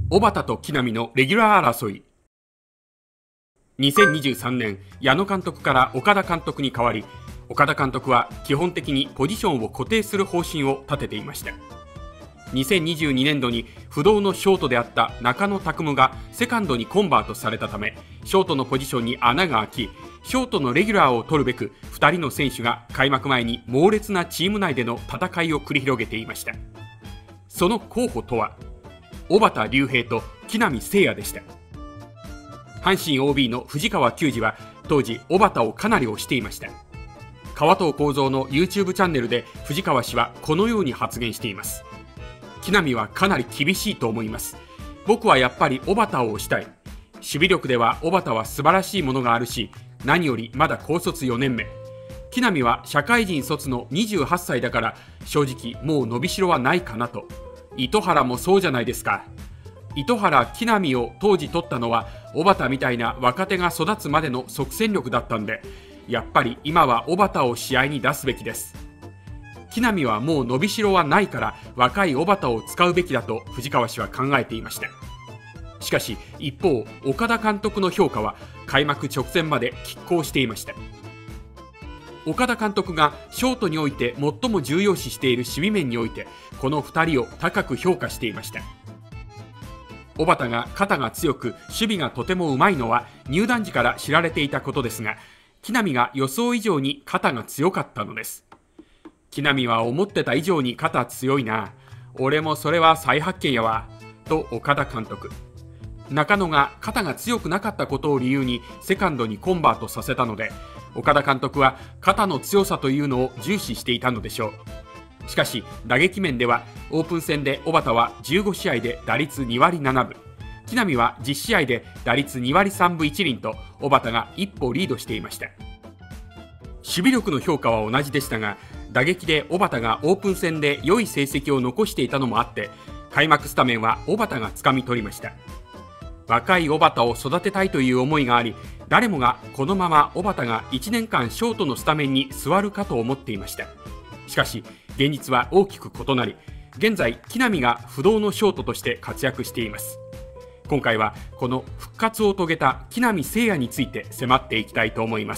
小畑と木浪のレギュラー争い。2023年、矢野監督から岡田監督に代わり、岡田監督は基本的にポジションを固定する方針を立てていました。2022年度に不動のショートであった中野拓夢がセカンドにコンバートされたため、ショートのポジションに穴が開き、ショートのレギュラーを取るべく2人の選手が開幕前に猛烈なチーム内での戦いを繰り広げていました。その候補とは小畑竜平と木浪聖也でした。阪神 OB の藤川球児は当時小畑をかなり推していました。川藤幸三の YouTube チャンネルで藤川氏はこのように発言しています。木浪はかなり厳しいと思います。僕はやっぱり小畑を推したい。守備力では小畑は素晴らしいものがあるし、何よりまだ高卒4年目。木浪は社会人卒の28歳だから正直もう伸びしろはないかなと。糸原もそうじゃないですか。糸原、木浪を当時取ったのは小畑みたいな若手が育つまでの即戦力だったんで、やっぱり今は小畑を試合に出すべきです。木浪はもう伸びしろはないから若い小畑を使うべきだと藤川氏は考えていました。しかし一方、岡田監督の評価は開幕直前まで拮抗していました。岡田監督がショートにおいて最も重要視している守備面においてこの2人を高く評価していました。小畑が肩が強く守備がとてもうまいのは入団時から知られていたことですが、木浪が予想以上に肩が強かったのです。木浪は思ってた以上に肩強いな、俺もそれは再発見やわと岡田監督。中野が肩が強くなかったことを理由にセカンドにコンバートさせたので、岡田監督は肩の強さというのを重視していたのでしょう。しかし打撃面ではオープン戦で小畑は15試合で打率2割7分、木浪は10試合で打率2割3分1厘と小畑が一歩リードしていました。守備力の評価は同じでしたが、打撃で小畑がオープン戦で良い成績を残していたのもあって開幕スタメンは小畑がつかみ取りました。若い小畑を育てたいという思いがあり、誰もがこのまま小畑が1年間ショートのスタメンに座るかと思っていました。しかし現実は大きく異なり、現在木浪が不動のショートとして活躍しています。今回はこの復活を遂げた木浪聖也について迫っていきたいと思います。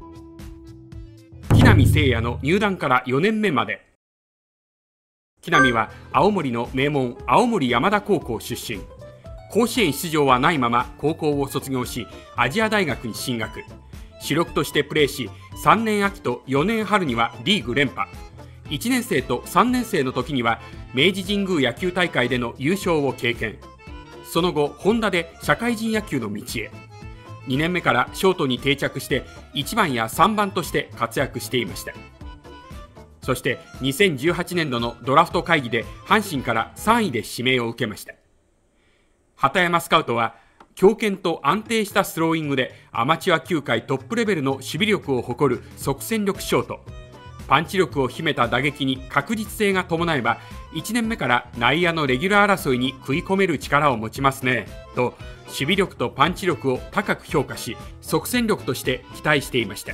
木浪聖也の入団から4年目まで。木浪は青森の名門青森山田高校出身。甲子園出場はないまま高校を卒業し、亜細亜大学に進学。主力としてプレーし、3年秋と4年春にはリーグ連覇。1年生と3年生の時には明治神宮野球大会での優勝を経験。その後ホンダで社会人野球の道へ。2年目からショートに定着して1番や3番として活躍していました。そして2018年度のドラフト会議で阪神から3位で指名を受けました。畑山スカウトは強肩と安定したスローイングでアマチュア球界トップレベルの守備力を誇る即戦力ショート。パンチ力を秘めた打撃に確実性が伴えば1年目から内野のレギュラー争いに食い込める力を持ちますねと守備力とパンチ力を高く評価し、即戦力として期待していました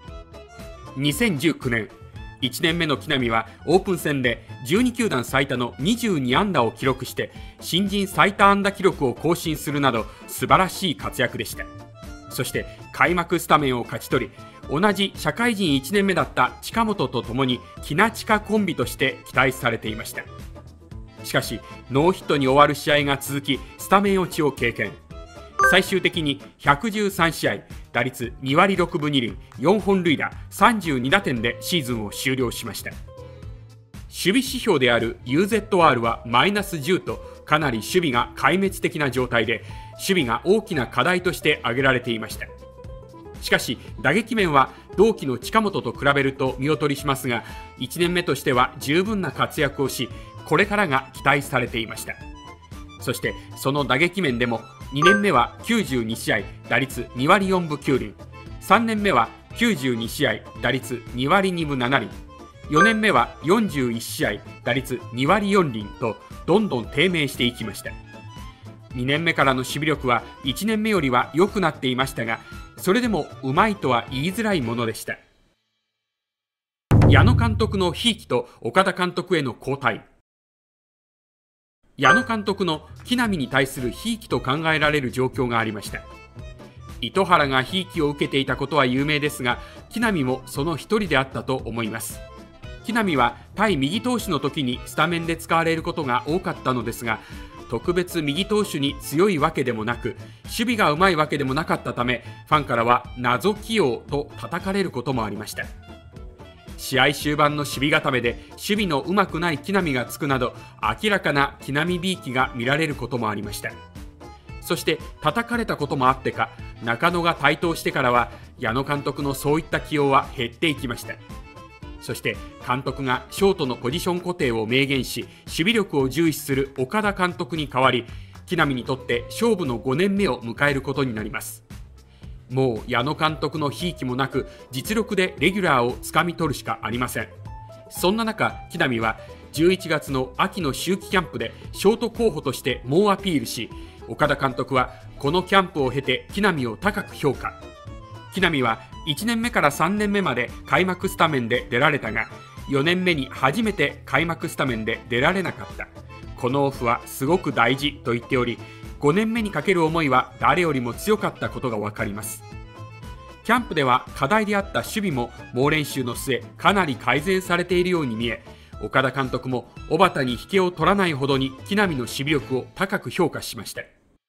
。2019年1年目の木浪はオープン戦で12球団最多の22安打を記録して新人最多安打記録を更新するなど素晴らしい活躍でした。そして開幕スタメンを勝ち取り、同じ社会人1年目だった近本と共に木名近コンビとして期待されていました。しかしノーヒットに終わる試合が続きスタメン落ちを経験。最終的に113試合打率2割6分2厘4本塁打32打点でシーズンを終了しました。守備指標である UZR はマイナス10とかなり守備が壊滅的な状態で、守備が大きな課題として挙げられていました。しかし打撃面は同期の近本と比べると見劣りしますが、1年目としては十分な活躍をし、これからが期待されていました。そしてその打撃面でも2年目は92試合打率2割4分9厘、3年目は92試合打率2割2分7厘、4年目は41試合打率2割4厘とどんどん低迷していきました。2年目からの守備力は1年目よりは良くなっていましたが、それでもうまいとは言いづらいものでした。矢野監督のひいきと岡田監督への交代。 矢野監督の木浪に対するひいきと考えられる状況がありました。糸原がひいきを受けていたことは有名ですが、木浪もその一人であったと思います。木浪は対右投手の時にスタメンで使われることが多かったのですが、特別右投手に強いわけでもなく、守備がうまいわけでもなかったため、ファンからは謎起用と叩かれることもありました。試合終盤の守備固めで守備のうまくない木浪がつくなど、明らかな木浪びいきが見られることもありました。そして叩かれたこともあってか、中野が台頭してからは矢野監督のそういった起用は減っていきました。そして監督がショートのポジション固定を明言し、守備力を重視する岡田監督に代わり、木浪にとって勝負の5年目を迎えることになります。もう矢野監督のひいきもなく、実力でレギュラーをつかみ取るしかありません。そんな中、木浪は11月の秋の秋季キャンプでショート候補として猛アピールし、岡田監督はこのキャンプを経て木浪を高く評価。木浪は1年目から3年目まで開幕スタメンで出られたが、4年目に初めて開幕スタメンで出られなかった。このオフはすごく大事と言っており、5年目にかける思いは誰よりも強かったことが分かります。キャンプでは課題であった守備も猛練習の末かなり改善されているように見え、岡田監督も小畑に引けを取らないほどに木浪の守備力を高く評価しました。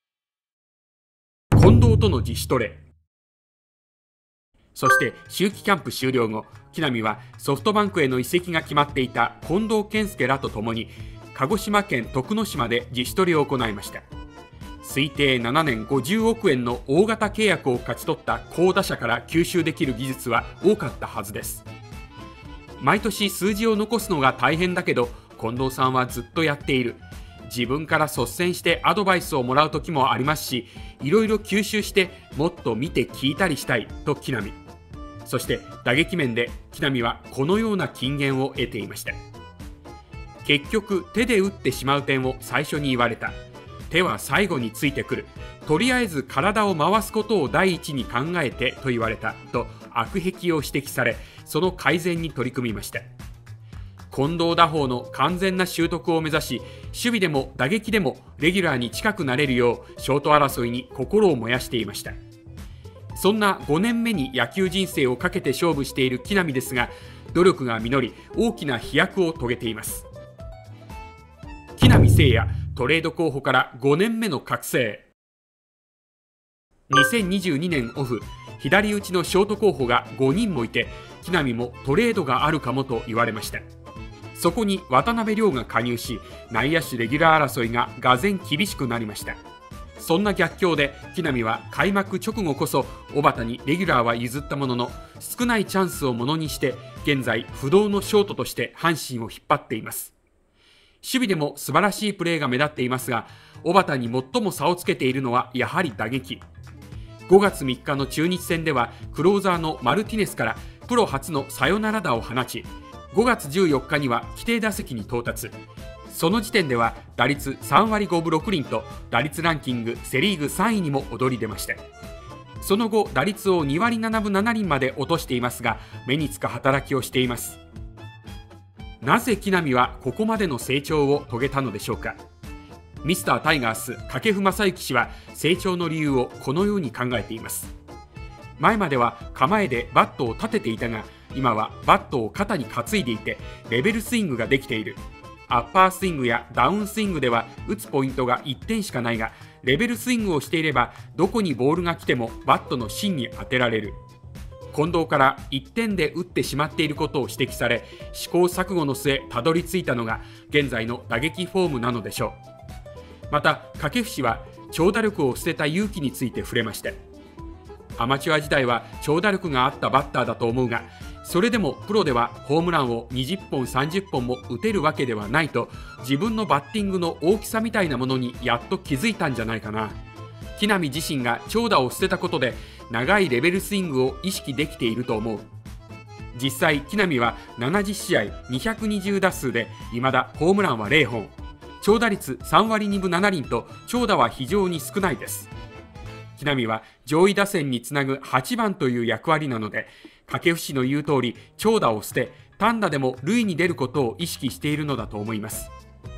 近藤との自主トレ。そして秋季キャンプ終了後、木浪はソフトバンクへの移籍が決まっていた近藤健介らとともに鹿児島県徳之島で自主トレを行いました。推定7年50億円の大型契約を勝ち取った好打者から吸収できる技術は多かったはずです。毎年数字を残すのが大変だけど、近藤さんはずっとやっている。自分から率先してアドバイスをもらう時もありますし、いろいろ吸収してもっと見て聞いたりしたいと木浪。そして打撃面で木浪はこのような金言を得ていました。結局手で打ってしまう点を最初に言われた。手は最後についてくる。とりあえず体を回すことを第一に考えてと言われたと悪癖を指摘され、その改善に取り組みました。近藤打法の完全な習得を目指し、守備でも打撃でもレギュラーに近くなれるようショート争いに心を燃やしていました。そんな5年目に野球人生をかけて勝負している木浪ですが、努力が実り大きな飛躍を遂げています。木浪誠也、トレード候補から5年目の覚醒。2022年オフ、左打ちのショート候補が5人もいて、木浪もトレードがあるかもと言われました。そこに渡辺亮が加入し、内野手レギュラー争いががぜん厳しくなりました。そんな逆境で木浪は開幕直後こそ小畑にレギュラーは譲ったものの、少ないチャンスをものにして現在不動のショートとして阪神を引っ張っています。守備でも素晴らしいプレーが目立っていますが、小畑に最も差をつけているのはやはり打撃。5月3日の中日戦ではクローザーのマルティネスからプロ初のサヨナラ打を放ち、5月14日には規定打席に到達。その時点では打率3割5分6厘と打率ランキングセ・リーグ3位にも躍り出ました。その後打率を2割7分7厘まで落としていますが、目につく働きをしています。なぜ木浪はここまでの成長を遂げたのでしょうか。ミスタータイガース掛布正幸氏は成長の理由をこのように考えています。前までは構えでバットを立てていたが、今はバットを肩に担いでいてレベルスイングができている。アッパースイングやダウンスイングでは打つポイントが1点しかないが、レベルスイングをしていればどこにボールが来てもバットの芯に当てられる。近藤から1点で打ってしまっていることを指摘され、試行錯誤の末たどり着いたのが現在の打撃フォームなのでしょう。また掛布氏は長打力を捨てた勇気について触れました。アマチュア時代は長打力があったバッターだと思うが、それでもプロではホームランを20本30本も打てるわけではないと、自分のバッティングの大きさみたいなものにやっと気づいたんじゃないかな。木浪自身が長打を捨てたことで長いレベルスイングを意識できていると思う。実際木浪は70試合220打数で未だホームランは0本、長打率3割2分7厘と長打は非常に少ないです。木浪は上位打線につなぐ8番という役割なので、掛布氏の言う通り長打を捨て単打でも塁に出ることを意識しているのだと思います。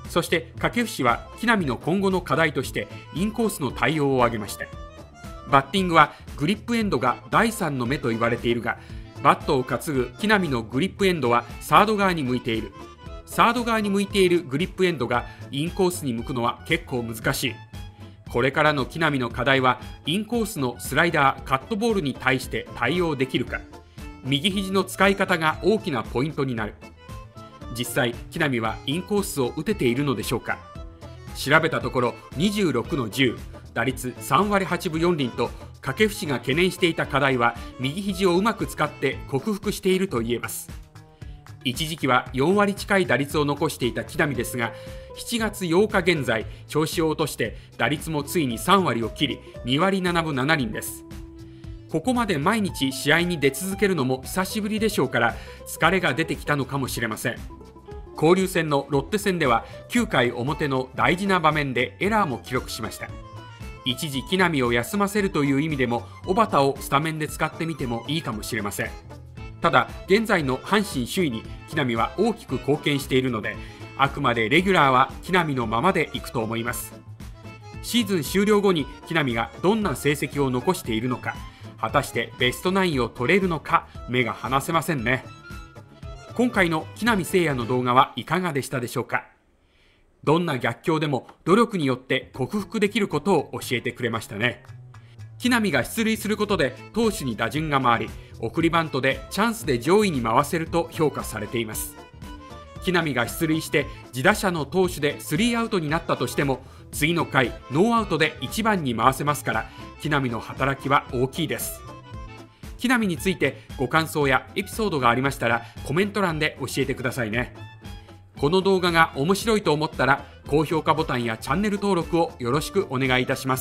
そして掛布氏は木浪の今後の課題としてインコースの対応を挙げました。バッティングはグリップエンドが第3の目と言われているが、バットを担ぐ木浪のグリップエンドはサード側に向いている。サード側に向いているグリップエンドがインコースに向くのは結構難しい。これからの木浪の課題はインコースのスライダー、カットボールに対して対応できるか。右肘の使い方が大きなポイントになる。実際、木浪はインコースを打てているのでしょうか。調べたところ26の10、打率3割8分4厘と、掛布氏が懸念していた課題は右肘をうまく使って克服していると言えます。一時期は4割近い打率を残していた木浪ですが、7月8日現在、調子を落として打率もついに3割を切り、2割7分7厘です。ここまで毎日試合に出続けるのも久しぶりでしょうから、疲れが出てきたのかもしれません。交流戦のロッテ戦では9回表の大事な場面でエラーも記録しました。一時木浪を休ませるという意味でも小幡をスタメンで使ってみてもいいかもしれません。ただ現在の阪神首位に木浪は大きく貢献しているので、あくまでレギュラーは木浪のままでいくと思います。シーズン終了後に木浪がどんな成績を残しているのか、果たしてベストナインを取れるのか、目が離せませんね。今回の木浪聖也の動画はいかがでしたでしょうか。どんな逆境でも努力によって克服できることを教えてくれましたね。木浪が出塁することで投手に打順が回り、送りバントでチャンスで上位に回せると評価されています。木浪が出塁して自打者の投手で3アウトになったとしても、次の回ノーアウトで1番に回せますから、木浪の働きは大きいです。木浪についてご感想やエピソードがありましたらコメント欄で教えてくださいね。この動画が面白いと思ったら高評価ボタンやチャンネル登録をよろしくお願いいたします。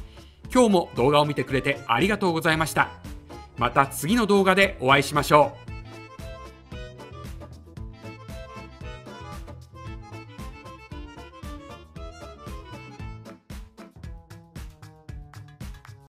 今日も動画を見てくれてありがとうございました。また次の動画でお会いしましょう。